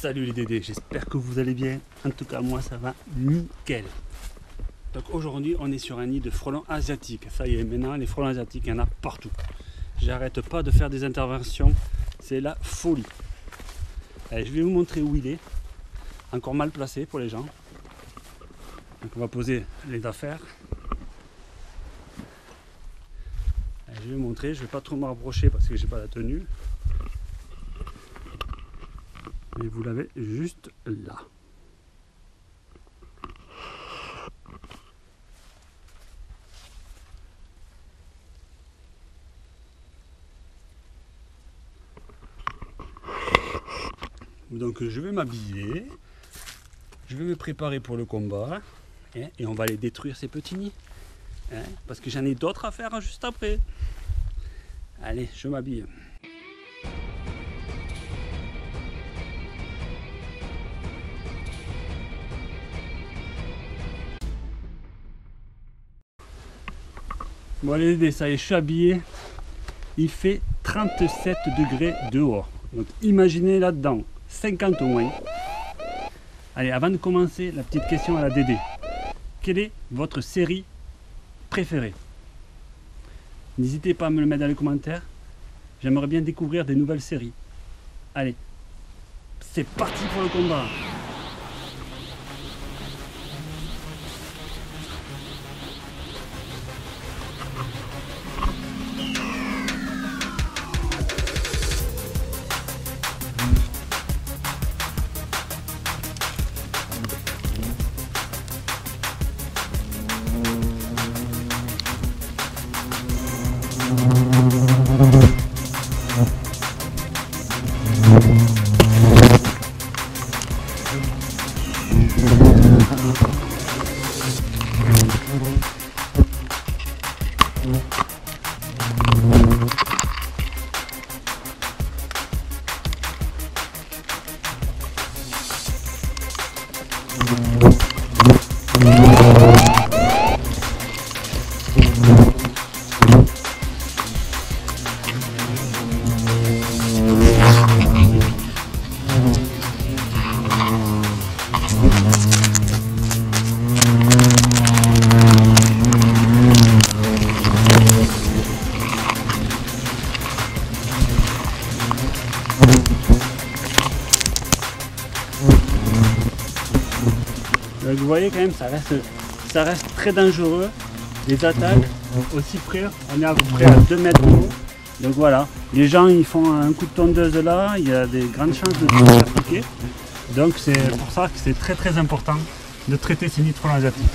Salut les Dédés, j'espère que vous allez bien. En tout cas, moi ça va nickel. Donc aujourd'hui, on est sur un nid de frelons asiatiques. Ça y est, maintenant les frelons asiatiques, il y en a partout. J'arrête pas de faire des interventions, c'est la folie. Allez, je vais vous montrer où il est. Encore mal placé pour les gens. Donc on va poser les affaires. Allez, je vais vous montrer, je vais pas trop me rapprocher parce que j'ai pas la tenue. Et vous l'avez juste là. Donc je vais m'habiller, je vais me préparer pour le combat et on va aller détruire ces petits nids. Parce que j'en ai d'autres à faire juste après. Allez, je m'habille. Bon allez, ça y est, je suis habillé. Il fait 37 degrés dehors. Donc imaginez là-dedans, 50 au moins. Allez, avant de commencer, la petite question à la Dédé. Quelle est votre série préférée? N'hésitez pas à me le mettre dans les commentaires. J'aimerais bien découvrir des nouvelles séries. Allez, c'est parti pour le combat. Donc vous voyez quand même, ça reste très dangereux. Les attaques aussi près, on est à peu près à 2 mètres de haut. Donc voilà, les gens ils font un coup de tondeuse là, il y a des grandes chances de se faire piquer. Donc c'est pour ça que c'est très important de traiter ces nids de frelons asiatiques.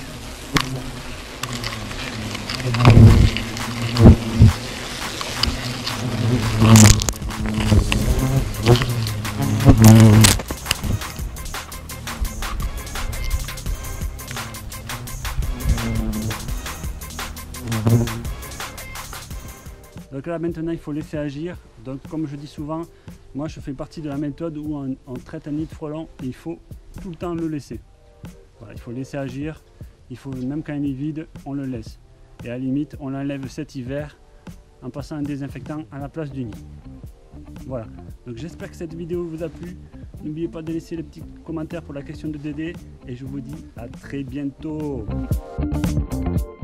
Donc là maintenant il faut laisser agir. Donc comme je dis souvent, moi je fais partie de la méthode où on traite un nid de frelon et il faut tout le temps le laisser. Voilà, il faut laisser agir, il faut même quand il est vide, on le laisse. Et à la limite on l'enlève cet hiver en passant un désinfectant à la place du nid. Voilà, donc j'espère que cette vidéo vous a plu. N'oubliez pas de laisser le petit commentaire pour la question de Dédé et je vous dis à très bientôt.